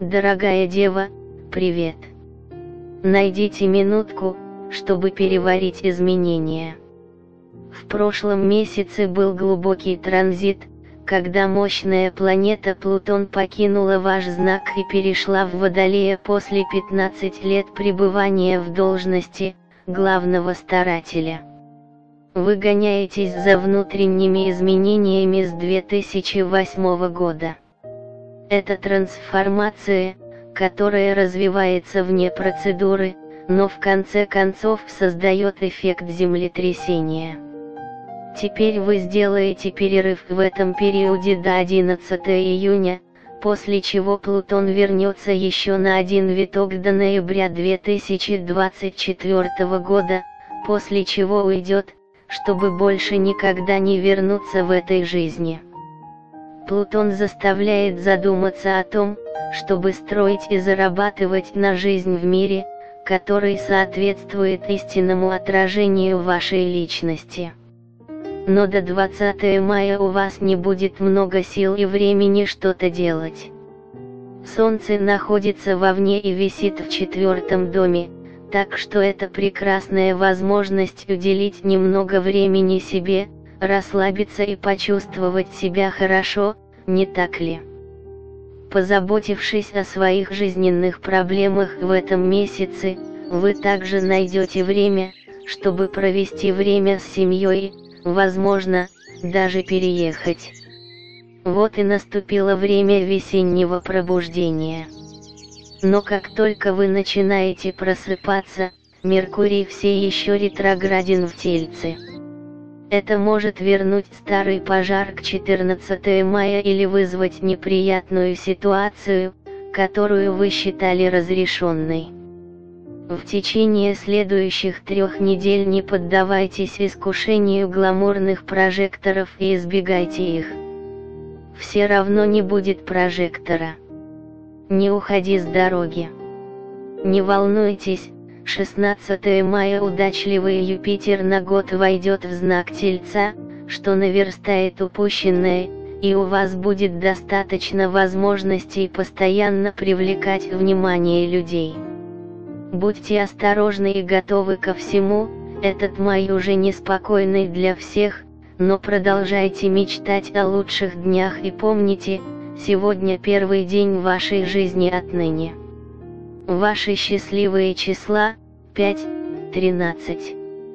Дорогая дева, привет. Найдите минутку, чтобы переварить изменения. В прошлом месяце был глубокий транзит, когда мощная планета Плутон покинула ваш знак и перешла в Водолея после 15 лет пребывания в должности главного старателя. Вы гоняетесь за внутренними изменениями с 2008 года. Это трансформация, которая развивается вне процедуры, но в конце концов создает эффект землетрясения. Теперь вы сделаете перерыв в этом периоде до 11 июня, после чего Плутон вернется еще на один виток до ноября 2024 года, после чего уйдет, чтобы больше никогда не вернуться в этой жизни. Плутон заставляет задуматься о том, чтобы строить и зарабатывать на жизнь в мире, который соответствует истинному отражению вашей личности. Но до 20 мая у вас не будет много сил и времени что-то делать. Солнце находится вовне и висит в 4-м доме, так что это прекрасная возможность уделить немного времени себе, расслабиться и почувствовать себя хорошо, не так ли? Позаботившись о своих жизненных проблемах в этом месяце, вы также найдете время, чтобы провести время с семьей, возможно, даже переехать. Вот и наступило время весеннего пробуждения. Но как только вы начинаете просыпаться, Меркурий все еще ретрограден в Тельце. Это может вернуть старый пожар к 14 мая или вызвать неприятную ситуацию, которую вы считали разрешенной. В течение следующих 3 недель не поддавайтесь искушению гламурных прожекторов и избегайте их. Все равно не будет прожектора. Не уходи с дороги. Не волнуйтесь. 16 мая удачливый Юпитер на год войдет в знак Тельца, что наверстает упущенное, и у вас будет достаточно возможностей постоянно привлекать внимание людей. Будьте осторожны и готовы ко всему, этот май уже неспокойный для всех, но продолжайте мечтать о лучших днях и помните, сегодня первый день вашей жизни отныне. Ваши счастливые числа 5, 13.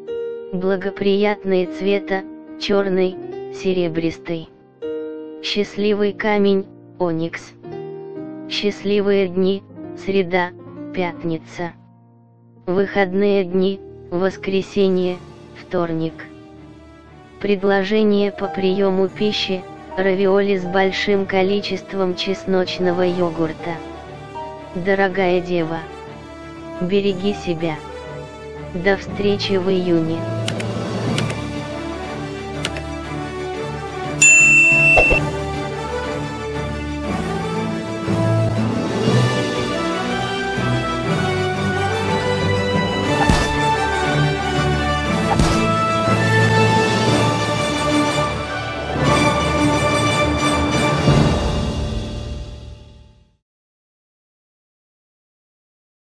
Благоприятные цвета черный, серебристый. Счастливый камень оникс. Счастливые дни среда, пятница. Выходные дни воскресенье, вторник. Предложение по приему пищи: равиоли с большим количеством чесночного йогурта. Дорогая дева, береги себя. До встречи в июне.